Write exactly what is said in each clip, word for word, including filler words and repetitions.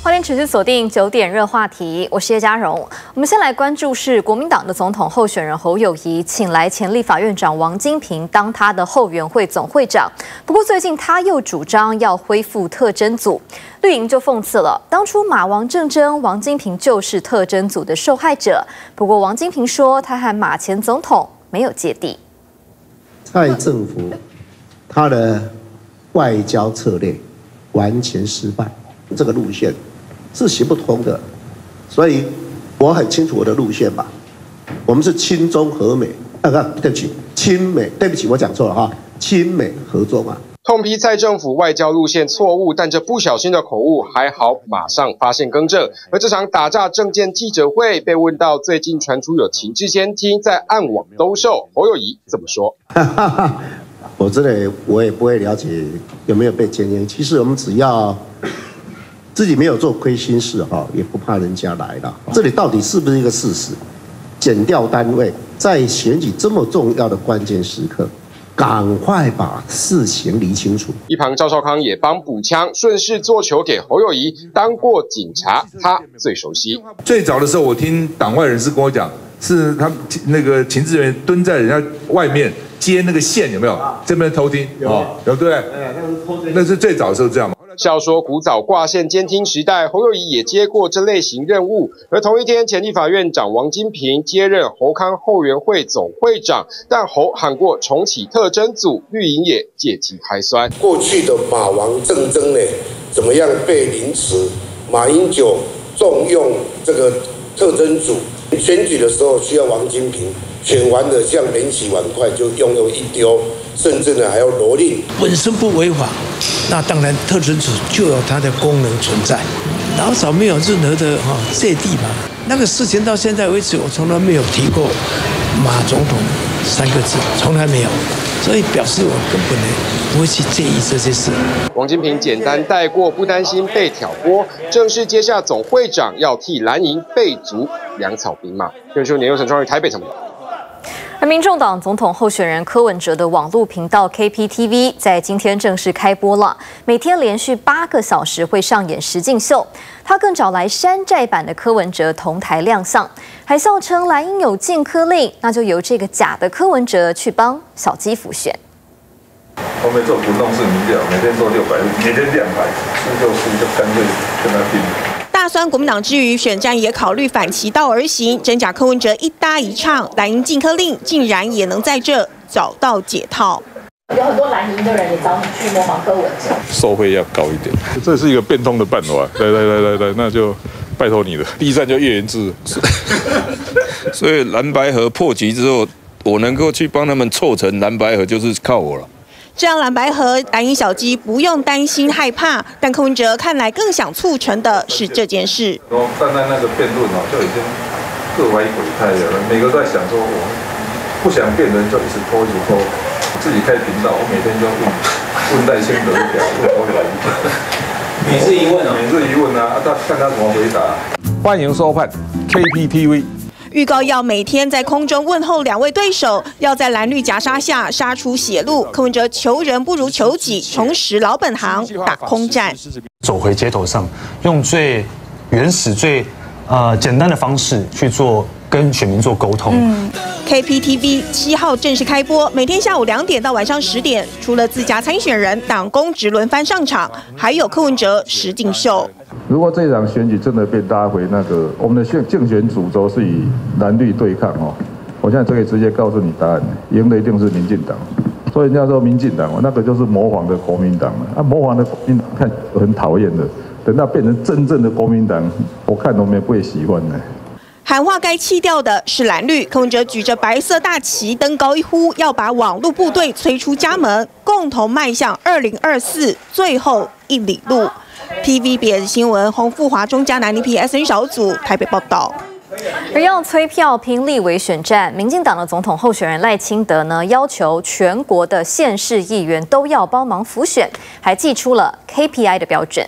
欢迎持续锁定九点热话题，我是叶嘉荣。我们先来关注是国民党的总统候选人侯友宜请来前立法院长王金平当他的后援会总会长，不过最近他又主张要恢复特侦组，绿营就讽刺了，当初马王政争，王金平就是特侦组的受害者。不过王金平说，他和马前总统没有芥蒂。 蔡政府他的外交策略完全失败，这个路线是行不通的，所以我很清楚我的路线吧。我们是亲中和美，啊不，对不起，亲美，对不起，我讲错了哈，亲美合作嘛。 痛批蔡政府外交路线错误，但这不小心的口误还好，马上发现更正。而这场打诈政见记者会被问到最近传出有情治监听在暗网兜售，侯友宜怎么说？ 我真的我也不会了解有没有被监听。其实我们只要自己没有做亏心事哈，也不怕人家来了。这里到底是不是一个事实？检调单位在选举这么重要的关键时刻，赶快把事情理清楚。 一旁赵少康也帮补枪，顺势做球给侯友宜，当过警察，他最熟悉。 最早的时候，我听党外人士跟我讲，是他那个情治人员蹲在人家外面接那个线，有没有？这边偷听，哦，对不对？那是最早的时候这样嘛。 笑说古早挂线监听时代，侯友宜也接过这类型任务。而同一天，前立法院长王金平接任侯康后援会总会长，但侯喊过重启特侦组，绿营也借机开酸。 过去的马王政争呢，怎么样被凌迟？马英九重用这个特侦组，选举的时候需要王金平，选完了像免洗碗筷就用用一丢。甚至呢还要蹂躏， 本身不违法，那当然特侦组就有它的功能存在。老早没有任何的哈芥蒂嘛，那个事情到现在为止，我从来没有提过马总统三个字，从来没有，所以表示我根本呢不会去介意这些事。 王金平简单带过，不担心被挑拨，正式接下总会长，要替蓝营备足粮草兵马。六九年由陈创于台北采访。 而民众党总统候选人柯文哲的网络频道 K P T V 在今天正式开播了，每天连续八个小时会上演实境秀。他更找来山寨版的柯文哲同台亮相，还笑称蓝营有禁柯令，那就由这个假的柯文哲去帮小鸡辅选。 后面做不动式民调，每天做六百，每天两百，输就输，就干脆跟他拼。 大酸国民党之余，选战也考虑反其道而行，真假柯文哲一搭一唱，蓝营禁柯令竟然也能在这找到解套。 有很多蓝营的人也找你去模仿柯文哲， 收费要高一点，这是一个变通的办法。来来来来来，那就拜托你了。第一站就叶元之，所以蓝白合破局之后，我能够去帮他们凑成蓝白合，就是靠我了。 这样蓝白合蓝营小鸡不用担心害怕，但柯文哲看来更想促成的是这件事。 站在那个辩论哦，就已经各怀鬼胎了，每个都在想说，我不想变人就一直拖一直拖，自己开频道，我每天就问问赖清德一条，问侯友宜， 每次一问啊， 每次一问啊，他看他怎么回答。 欢迎收看 K P T V。 预告要每天在空中问候两位对手，要在蓝绿夹杀下杀出血路。柯文哲求人不如求己，重拾老本行，打空战， 走回街头上，用最原始、最呃简单的方式去做跟选民做沟通。 嗯 K P T V 七号正式开播，每天下午两点到晚上十点，除了自家参选人、党公职轮番上场，还有柯文哲实境秀。 如果这场选举真的被拉回那个，我们的竞竞选主轴是以蓝绿对抗哦，我现在就可以直接告诉你答案，赢的一定是民进党。所以人家说民进党，那个就是模仿的国民党了。啊，模仿的国民党看很讨厌的，等到变成真正的国民党，我看我们也不会喜欢的。 喊话该弃掉的是蓝绿，柯文哲举着白色大旗登高一呼，要把网络部队催出家门，共同迈向二零二四最后一里路。T V B S 新闻洪富华中嘉南 P S N 小组台北报道。 而要催票拼立委选战，民进党的总统候选人赖清德呢，要求全国的县市议员都要帮忙辅选，还祭出了 K P I 的标准。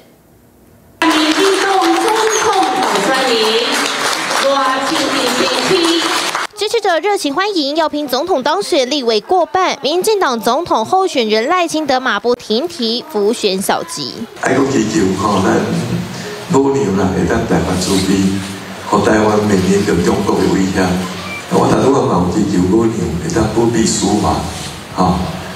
支持者热情欢迎，要拼总统当选，立委过半。民进党总统候选人赖清德马不停蹄辅选小鸡。 爱国祈求吼，咱无可能啦，会当大发慈悲，互台湾面临着中国的威胁。我头拄仔嘛有追求可能会当不必司法，哈。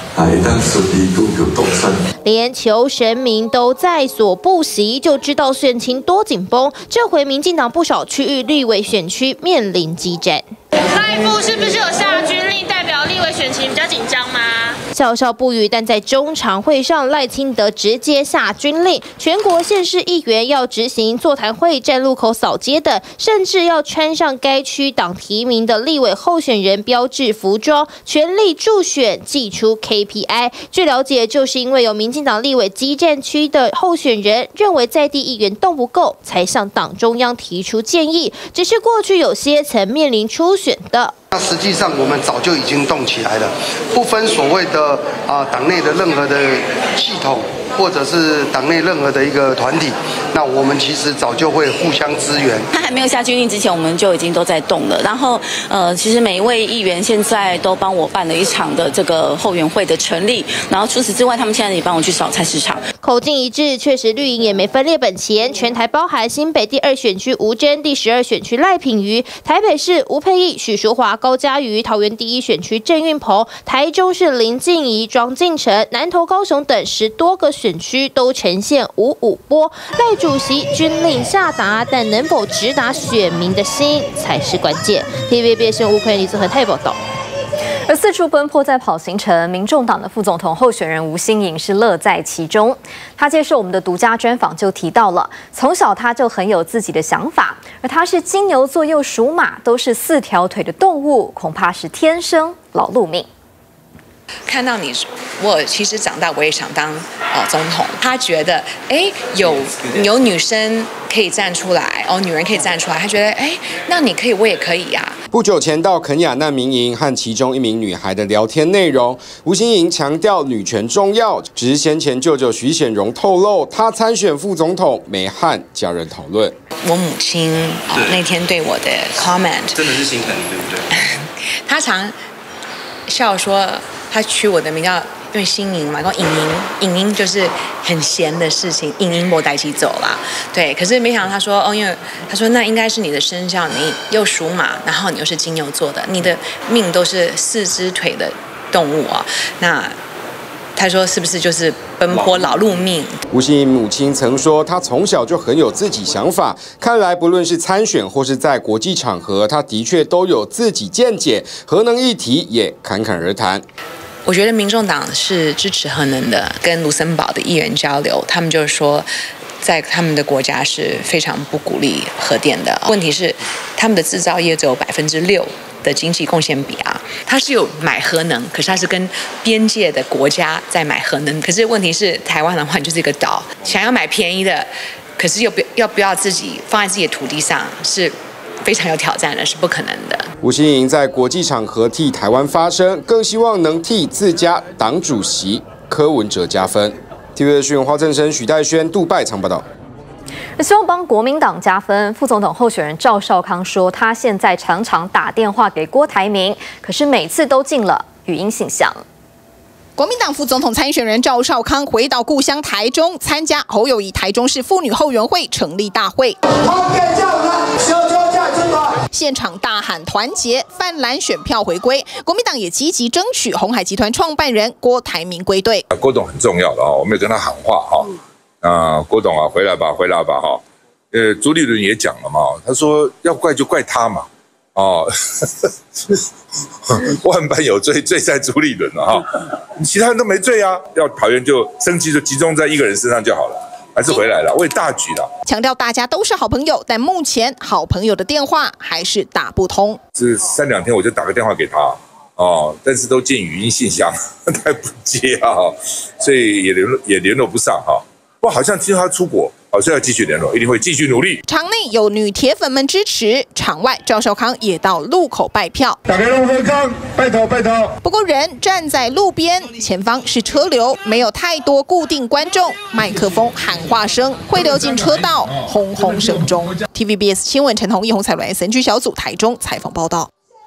连求神明都在所不惜，就知道选情多紧绷。这回民进党不少区域立委选区面临激战。 赖副是不是有下军令，代表立委选情比较紧张吗？ 笑笑不语，但在中常会上，赖清德直接下军令，全国县市议员要执行座谈会、站路口扫街等，甚至要穿上该区党提名的立委候选人标志服装，全力助选，祭出 K P I。据了解，就是因为有民进党立委基战区的候选人认为在地议员动不够，才向党中央提出建议。只是过去有些曾面临初选的。 那实际上，我们早就已经动起来了，不分所谓的啊党内的任何的系统，或者是党内任何的一个团体，那我们其实早就会互相支援。 他还没有下军令之前，我们就已经都在动了。然后，呃，其实每一位议员现在都帮我办了一场的这个后援会的成立，然后除此之外，他们现在也帮我去扫菜市场。 口径一致，确实绿营也没分裂本钱。全台包含新北第二选区吴峥、第十二选区赖品妤、台北市吴佩益、许淑华、高嘉瑜、桃园第一选区郑运鹏、台中市林静怡、庄敬诚、南投、高雄等十多个选区都呈现五五波。赖主席军令下达，但能否直达选民的心才是关键。T V B 新闻吴奎李子和泰报道。 而四处奔波在跑行程，民众党的副总统候选人吴欣盈是乐在其中。他接受我们的独家专访就提到了，从小他就很有自己的想法，而他是金牛座又属马，都是四条腿的动物，恐怕是天生劳碌命。 看到你，我其实长大我也想当呃总统。他觉得，哎，有有女生可以站出来，哦，女人可以站出来，他觉得，哎，那你可以，我也可以呀、啊。 不久前到肯亚难民营和其中一名女孩的聊天内容，吴欣盈强调女权重要，只是先前舅舅徐显荣透露，他参选副总统没和家人讨论。 我母亲、哦、那天对我的 comment 真的是心疼你，对不对？ 他常笑说。他取我的名叫，因为欣盈嘛，讲颖盈，颖盈就是很闲的事情，颖盈我带一起走啦。对，可是没想到他说，哦，因为他说那应该是你的生肖，你又属马，然后你又是金牛座的，你的命都是四只腿的动物啊。那他说是不是就是奔波劳碌命？ 吴欣盈母亲曾说，她从小就很有自己想法，看来不论是参选或是在国际场合，她的确都有自己见解，核能议题也侃侃而谈。 我觉得民众党是支持核能的，跟卢森堡的议员交流，他们就是说，在他们的国家是非常不鼓励核电的。问题是，他们的制造业只有百分之六的经济贡献比啊，它是有买核能，可是它是跟边界的国家在买核能。可是问题是，台湾的话就是一个岛，想要买便宜的，可是又不要不要自己放在自己的土地上是。非常有挑战的，是不可能的。 吴欣盈在国际场合替台湾发声，更希望能替自家党主席柯文哲加分。T V B 新闻花正生、许代轩、杜拜常报道。 希望帮国民党加分，副总统候选人赵少康说，他现在常常打电话给郭台铭，可是每次都进了语音信箱。 国民党副总统参选人赵少康回到故乡台中，参加侯友宜台中市妇女后援会成立大会。现场大喊团结，泛蓝选票回归。国民党也积极争取鸿海集团创办人郭台铭归队。 郭董很重要的啊，我们也跟他喊话哈。啊，郭董啊，回来吧，回来吧哈。呃，朱立伦也讲了嘛，他说要怪就怪他嘛。哦，万般有罪，罪在朱立伦了哈，其他人都没罪啊。要讨厌就生气就集中在一个人身上就好了。还是回来了，为大局了。 强调大家都是好朋友，但目前好朋友的电话还是打不通。 这三两天我就打个电话给他，哦，但是都进语音信箱，他不接啊，所以也联络也联络不上哈。不过好像听说他出国，好像要继续联络，一定会继续努力。 场内有女铁粉们支持，场外赵少康也到路口拜票。 打开路口康，拜托拜托。 不过人站在路边，前方是车流，没有太多固定观众，麦克风喊话声会流进车道，轰轰声中。T V B S 新闻陈宏、易宏、彩伦 S N G 小组台中采访报道。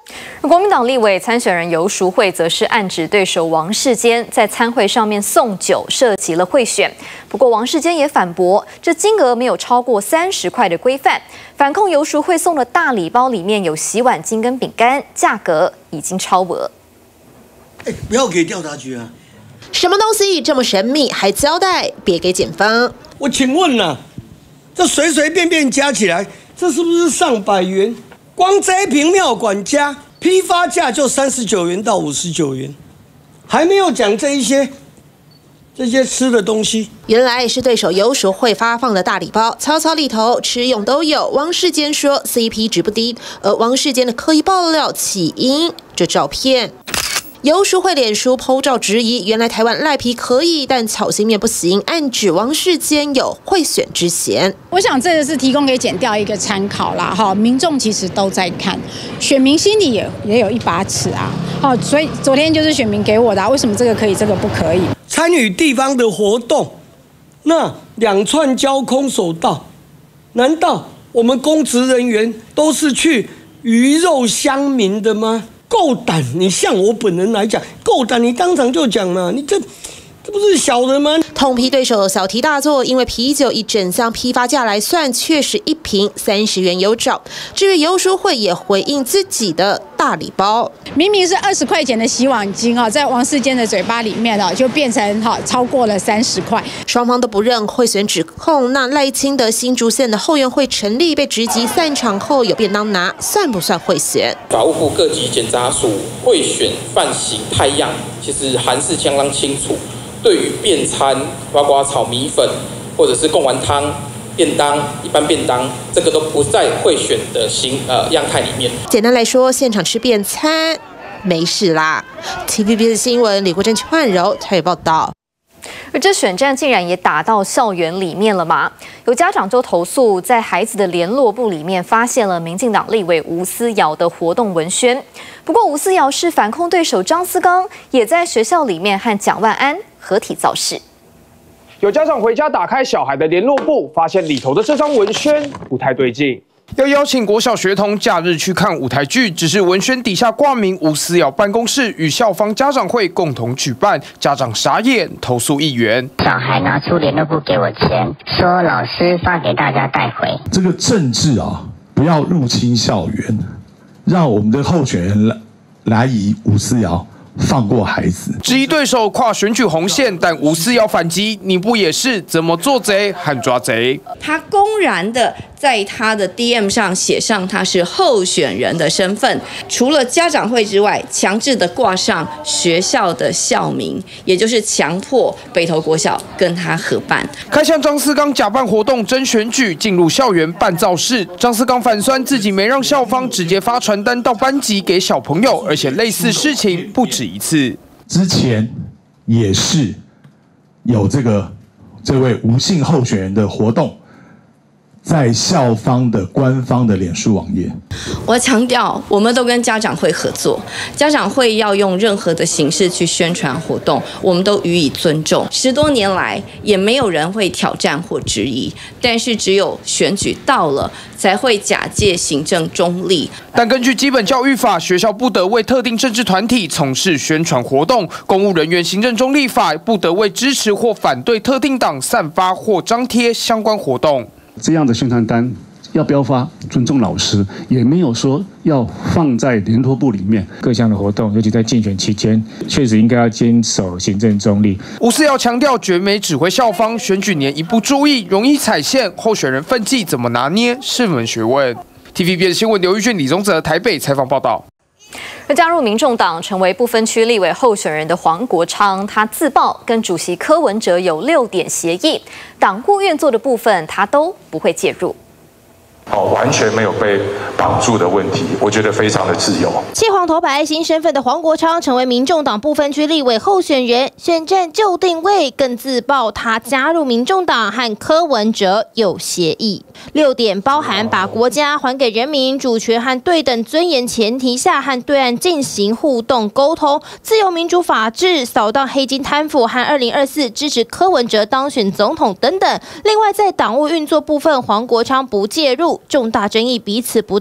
国民党立委参选人游淑慧则是暗指对手王世坚在参会上面送酒，涉及了贿选。不过王世坚也反驳，这金额没有超过三十块的规范，反控游淑慧送的大礼包里面有洗碗巾跟饼干，价格已经超额。 哎，不要给调查局啊！ 什么东西这么神秘，还交代别给检方？ 我请问呐、啊，这随随便便加起来，这是不是上百元？光这一瓶妙管家批发价就三十九元到五十九元，还没有讲这一些这些吃的东西。 原来是对手游淑慧发放的大礼包，草草里头吃用都有。王世坚说 C P 值不低，而王世坚的刻意爆料起因这照片。游淑慧脸书 po 照质疑，原来台湾赖皮可以，但草心面不行，暗指王世坚有贿选之嫌。 我想这个是提供给检调一个参考啦，哈，民众其实都在看，选民心里也也有一把尺啊，好，所以昨天就是选民给我的、啊，为什么这个可以，这个不可以？ 参与地方的活动，那两串交空手道，难道我们公职人员都是去鱼肉乡民的吗？够胆！你像我本人来讲，够胆，你当场就讲嘛，你这这不是小人吗？ 痛批对手小题大做，因为啤酒以整箱批发价来算，确实一瓶三十元有找。至于游淑慧也回应自己的大礼包， 明明是二十块钱的洗碗巾啊，在王世坚的嘴巴里面啊，就变成哈超过了三十块。 双方都不认贿选指控。那赖清德新竹县的后援会成立被直击散场后有便当拿，算不算贿选？ 法务部各级检察署贿选犯刑态样，其实函释相当清楚。对于便餐，包括炒米粉或者是贡丸汤、便当、一般便当，这个都不在贿选的形呃样态里面。 简单来说，现场吃便餐没事啦。T V B 的新闻，李国珍、邱焕柔台北报道。 而这选战竟然也打到校园里面了吗？有家长就投诉，在孩子的联络簿里面发现了民进党立委吴思瑶的活动文宣。不过吴思瑶是反控对手张思刚，也在学校里面和蒋万安合体造势。 有家长回家打开小孩的联络簿，发现里头的这张文宣不太对劲。要邀请国小学童假日去看舞台剧，只是文宣底下挂名吴思瑶办公室与校方家长会共同举办，家长傻眼，投诉议员。 小孩拿出联络簿给我签，说老师发给大家带回。 这个政治啊，不要入侵校园，让我们的候选人来来以吴思瑶放过孩子。 质疑对手跨选举红线，但吴思瑶反击：你不也是怎么做贼和抓贼？ 他公然的在他的 D M 上写上他是候选人的身份，除了家长会之外，强制的挂上学校的校名，也就是强迫北投国小跟他合办。 开向张思刚假办活动争选举，进入校园办造势。张思刚反酸自己没让校方直接发传单到班级给小朋友，而且类似事情不止一次。 之前也是有这个这位吴姓候选人的活动。在校方的官方的脸书网页， 我强调，我们都跟家长会合作，家长会要用任何的形式去宣传活动，我们都予以尊重。十多年来，也没有人会挑战或质疑，但是只有选举到了，才会假借行政中立。 但根据基本教育法，学校不得为特定政治团体从事宣传活动；公务人员行政中立法不得为支持或反对特定党散发或张贴相关活动。 这样的宣传单要标发尊重老师，也没有说要放在联络簿里面。 各项的活动，尤其在竞选期间，确实应该要坚守行政中立。 吴思瑶强调，绝没指挥校方，选举年一不注意容易踩线，候选人分际怎么拿捏是门学问。T V B 的新闻刘玉俊、李宗泽台北采访报道。 而加入民众党成为不分区立委候选人的黄国昌，他自曝跟主席柯文哲有六点协议，党务运作的部分他都不会介入。 哦，完全没有被绑住的问题，我觉得非常的自由。 弃黄头牌新身份的黄国昌成为民众党不分区立委候选人，选战就定位，更自曝他加入民众党和柯文哲有协议。六点包含把国家还给人民，主权和对等尊严前提下，和对岸进行互动沟通，自由民主法治，扫荡黑金贪腐，和二零二四支持柯文哲当选总统等等。另外，在党务运作部分，黄国昌不介入。重大争议彼此不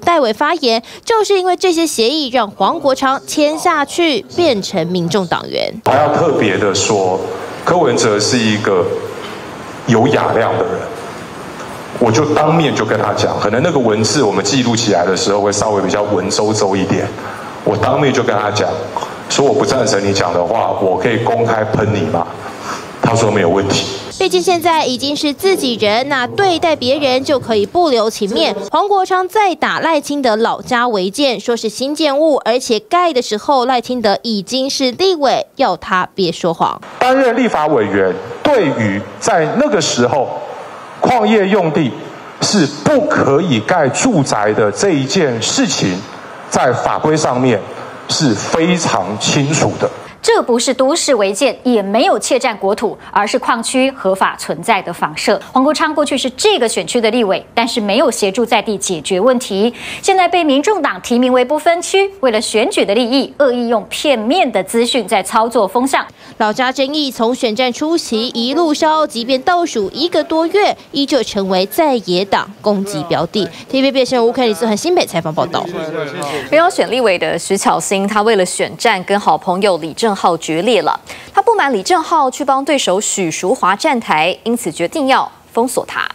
戴伟发言，就是因为这些协议让黄国昌签下去，变成民众党员。 还要特别的说，柯文哲是一个有雅量的人。我就当面就跟他讲，可能那个文字我们记录起来的时候会稍微比较文绉绉一点。我当面就跟他讲，说我不赞成你讲的话，我可以公开喷你嘛？他说没有问题。 毕竟现在已经是自己人，那对待别人就可以不留情面。黄国昌再打赖清德老家违建，说是新建物，而且盖的时候赖清德已经是立委，要他别说谎。 担任立法委员，对于在那个时候矿业用地是不可以盖住宅的这一件事情，在法规上面是非常清楚的。 这不是都市违建，也没有窃占国土，而是矿区合法存在的房舍。黄国昌过去是这个选区的立委，但是没有协助在地解决问题，现在被民众党提名为不分区，为了选举的利益，恶意用片面的资讯在操作风向。 老家争议从选战初期一路烧，即便倒数一个多月，依旧成为在野党攻击标的。T V B 新闻吴凯李思恒新北采访报道。 没有选立委的徐巧芯，他为了选战跟好朋友李正浩决裂了。他不满李正浩去帮对手许淑华站台，因此决定要封锁他。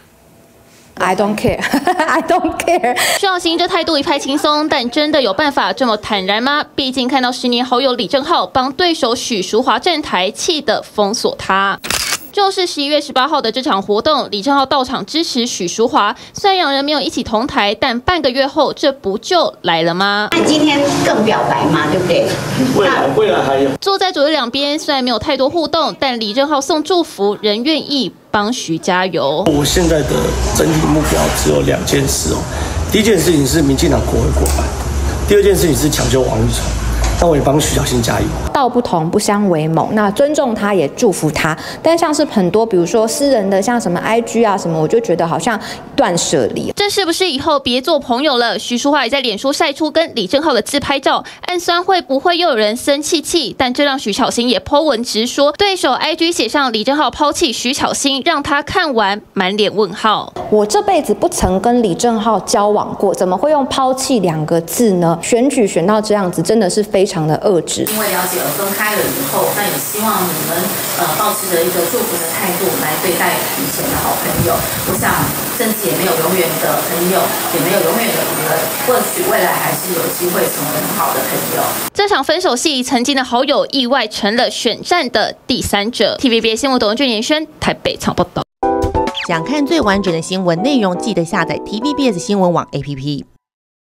I don't care, I don't care。 徐巧芯这态度一派轻松，但真的有办法这么坦然吗？毕竟看到十年好友李正浩帮对手许淑华站台，气得封锁他。就是十一月十八号的这场活动，李正浩到场支持许淑华。虽然两人没有一起同台，但半个月后，这不就来了吗？ 今天更表白嘛，对不对？ 未来未来还有。 坐在左右两边，虽然没有太多互动，但李正浩送祝福，仍愿意帮徐加油。 我现在的整体目标只有两件事哦。第一件事情是民进党国会过半，第二件事情是抢救王玉成。那我也帮徐巧芯加油。 道不同不相为谋，那尊重他也祝福他。但像是很多，比如说私人的，像什么 I G 啊什么，我就觉得好像断舍离。 这是不是以后别做朋友了？徐淑华也在脸书晒出跟李正浩的自拍照，暗酸会不会又有人生气气？但这让徐巧芯也 po 文直说，对手 I G 写上李正浩抛弃徐巧芯，让他看完满脸问号。 我这辈子不曾跟李正浩交往过，怎么会用抛弃两个字呢？选举选到这样子，真的是非常的恶质。 因为了解而分开了以后，那也希望你们呃保持着一个祝福的态度来对待以前的好朋友。我想政治也没有永远的朋友，也没有永远的敌人，或许未来还是有机会成为很好的朋友。 这场分手戏，曾经的好友意外成了选战的第三者。T V B 新闻董俊延轩台北场报道。 想看最完整的新闻内容，记得下载 T V B S 新闻网 A P P。